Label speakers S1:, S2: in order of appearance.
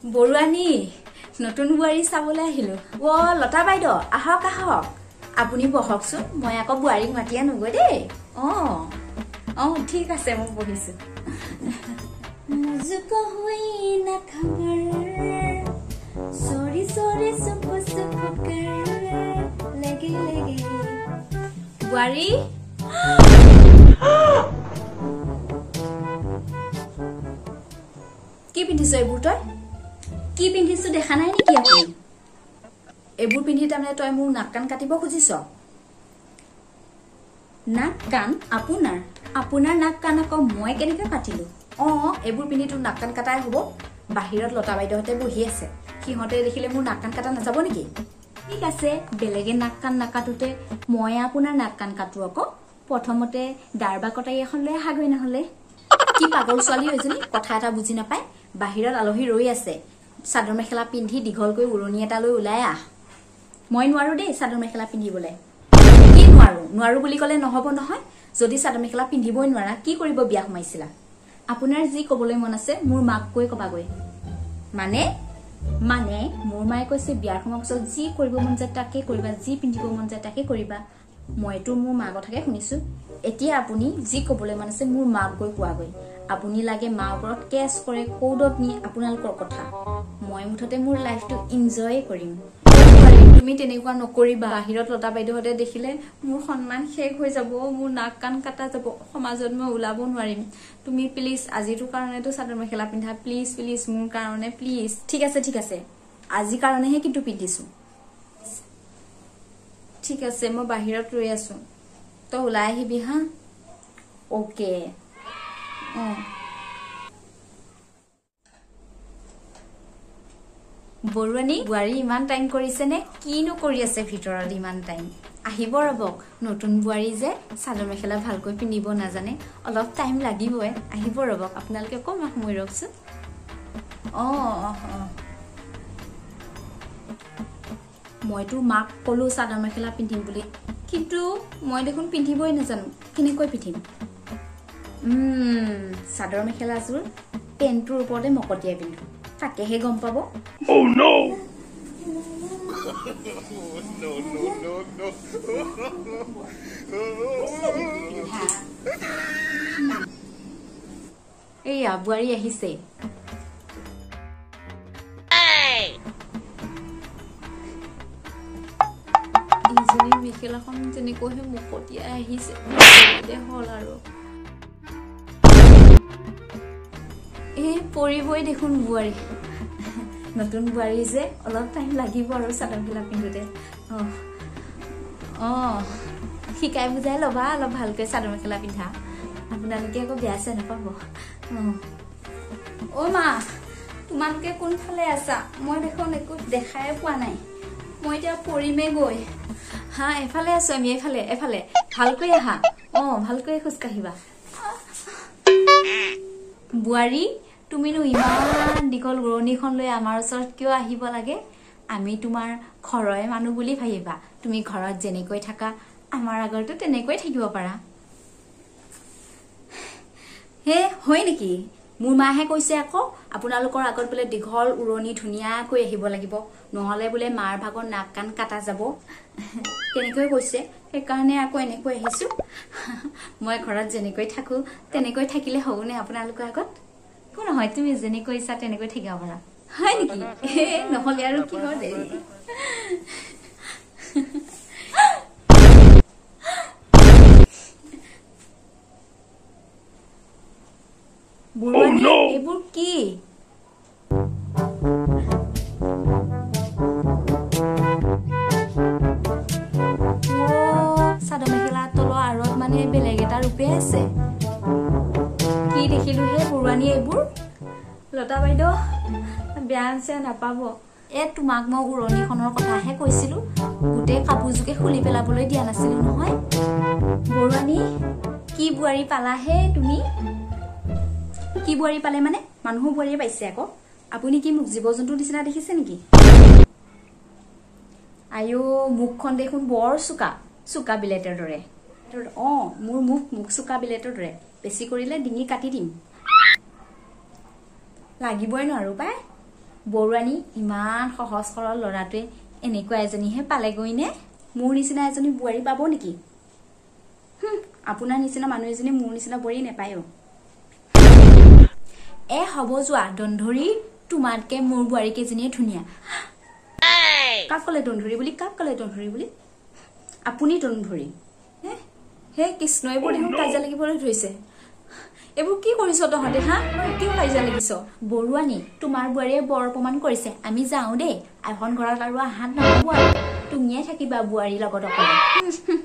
S1: বৰুৱানী নতুন বুৱাৰী চাবলৈ আহিলো ও লতা বাইদ আহক আহক আপুনি বহকচোন মই আকৌ বুৱাৰীক মাতি আনোগৈ দেই ঠিক আছে মই বহিছো নাজুক হৈ না খবৰ সৰি সৰি সুপ সুপকাৰ লাগে লাগে বুৱাৰী কি পিন্ধিছ এইবোৰ তই কি পিন্ধিছো দেখা নাই নেকি আপুনি এইবোৰ পিন্ধি তাৰমানে তই মোৰ নাক কান কাটিব খুজিছ নাক কান আপোনাৰ নাক কান আকৌ মই কেনেকৈ কাটিলো এইবোৰ পিন্ধি তোৰ নাক কান কাটাই হ'ব বাহিৰত লতা বাইদেউহঁতে বহি আছে সিহঁতে দেখিলে মোৰ নাক কান কাটা নাযাব নেকি ঠিক আছে বেলেগে নাক কান নাকাটোতে মই আপোনাৰ নাক কান কাটো আকৌ প্ৰথমতে দাৰবা কটাই এখন লৈ আহাগৈ নহলে কি পাগল ছোৱালী হৈছনি কথা এটা বুজি নাপায় বাহিৰত আলহী ৰৈ আছে চাদৰ মেখেলা পিন্ধি দীঘলকৈ উৰণি এটা লৈ ওলাই আহ মই নোৱাৰো দেই চাদৰ মেখেলা পিন্ধিবলৈ কি নোৱাৰো বুলি ক'লে নহব নহয় যদি চাদৰ মেখেলা পিন্ধিবই নোৱাৰা কি কৰিব বিয়া সোমাইছিলা আপোনাৰ যি ক'বলৈ মন আছে মোৰ মাক কৈ কবাগৈ মানে মোৰ মায়ে কৈছে বিয়াৰ সময়ত পিছত যি কৰিব মন যায় তাকে কৰিবা যি পিন্ধিব মন যায় তাকে কৰিবা মইতো মোৰ মাৰ কথাকে শুনিছো এতিয়া আপুনি যি ক'বলৈ মন আছে মোৰ মাক কৈ কোৱাগৈ আপুনি লাগে মাৰ ওপৰত কেছ কৰে কোডত নি আপোনালোকৰ কথা মই মুঠতে মোৰ লাইফটো এনজয় কৰিম তুমি তেনেকুৱা নকৰিবা বাহিৰত লতা বাইদেউহঁতে দেখিলে মোৰ সন্মান শেষ হৈ যাব মোৰ নাক কান কাটা যাব সমাজত মই ওলাব নোৱাৰিম তুমি প্লিজ আজিৰ কাৰণেতো চাদৰ মেখেলা পিন্ধা প্লিজ মোৰ কাৰণে প্লিজ ঠিক আছে আজি কাৰণেহে কিন্তু পিন্ধিছো ঠিক আছে মই বাহিৰত ৰৈ আছো তো ওলাই আহিবি হা ওকে বৰুৱানী বুৱাৰী ইমান টাইম কৰিছে নে কিনো কৰি আছে ভিতৰত ইমান টাইম আহিব ৰবক নতুন বুৱাৰী যে চাদৰ মেখেলা ভালকৈ পিন্ধিব নাজানে অলপ টাইম লাগিবই আহিব ৰবক আপোনালোকে অকণমান সময় ৰখচোন মইতো মাক কলো চাদৰ মেখেলা পিন্ধিম বুলি কিন্তু মই দেখোন পিন্ধিবই নাজানো কেনেকৈ পিন্ধিম চাদৰ মেখেলাযোৰ পেণ্টটোৰ ওপৰতে মকটিয়াই পিন্ধো তাকেহে গম পাব এইয়া বুৱাৰী আহিছে ইজনী মেখেলাখন যেনেকৈহে মকটিয়াই আহিছে হল আৰু পৰিবই দেখোন বুৱাৰী নতুন বুৱাৰী যে অলপ টাইম লাগিব আৰু চাদৰ মেখেলা পিন্ধোতে শিকাই বুজাই ল'বা অলপ ভালকৈ চাদৰ মেখেলা পিন্ধা আপোনালোকে আকৌ বেয়া চেয়া নাপাব মা তোমালোকে কোনফালে আছা মই দেখোন একো দেখাই পোৱা নাই মই এতিয়া পৰিমে গৈ হা এফালে আছো আমি এফালে ভালকৈ আহা ভালকৈ খোজ কাঢ়িবা বুৱাৰী তুমিনো ইমান দীঘল উৰণিখন লৈ আমাৰ ওচৰত কিয় আহিব লাগে আমি তোমাৰ ঘৰৰে মানুহ বুলি ভাবিবা তুমি ঘৰত যেনেকৈ থাকা আমাৰ আগৰতো তেনেকৈ থাকিব পাৰা হে হয় নেকি মোৰ মাহে কৈছে আকৌ আপোনালোকৰ আগত বোলে দীঘল উৰণি ধুনীয়াকৈ আহিব লাগিব নহলে বোলে মাৰ ভাগৰ নাক কান কাটা যাব তেনেকৈ কৈছে সেইকাৰণে আকৌ এনেকৈ আহিছো মই ঘৰত যেনেকৈ থাকো তেনেকৈ থাকিলে হ'বনে আপোনালোকৰ আগত একো নহয় তুমি যেনেকৈ ইচ্ছা তেনেকৈ থাকিব পাৰা হয় নেকি নহলে আৰু কি হয় দেৰি এইবোৰ কি চাদৰ মেখেলা তলৰ আঁৰত মানে বেলেগ এটা ৰূপে আছে কি দেখিলো হে বৰুৱানী এইবোৰ লতা বাইদেউ বেয়া চেয়া নাপাব তোমাক মই উৰণিখনৰ কথাহে কৈছিলো গোটেই কাপোৰযোকে খুলি পেলাবলৈ দিয়া নাছিলো নহয় বৰুৱানী কি বুৱাৰী পালাহে তুমি কি বুৱাৰী পালে মানে মানুহো বুৱাৰী পাইছে আকৌ আপুনি কি মোক জীৱ জন্তুৰ নিচিনা দেখিছে নেকি আয়ো মুখখন দেখোন বৰ চুকা বিলেটৰ দৰে মোৰ মুখ চুকা বিলেটৰ দৰে বেছি কৰিলে ডিঙি কাটি দিম লাগিবই নোৱাৰো পাই বৰুৱানী ইমান সহজ সৰল ল'ৰাটোৱে এনেকুৱা এজনীহে পালেগৈ নে মোৰ নিচিনা এজনী বোৱাৰী পাব নেকি আপোনাৰ নিচিনা মানুহ এজনী মোৰ নিচিনা বোৱাৰী নেপায় এ হ'ব যোৱা দন্ধৰি তোমাতকে মোৰ বোৱাৰী কেইজনীয়ে ধুনীয়া কাক ক'লে দন্ধৰি বুলি আপুনি দন্ধৰি হে কৃষ্ণ এইবোৰ দেখোন কাজিয়া লাগিবলৈ ধৰিছে এইবোৰ কি কৰিছ তহঁতে হা কিয় কাজিয়া লাগিছ বৰুৱানী তোমাৰ বোৱাৰীয়ে বৰ অপমান কৰিছে আমি যাওঁ দেই এখন ঘৰত আৰু হাত নহ'ব আৰু তুমিয়ে থাকিবা বোৱাৰীৰ লগত অকলে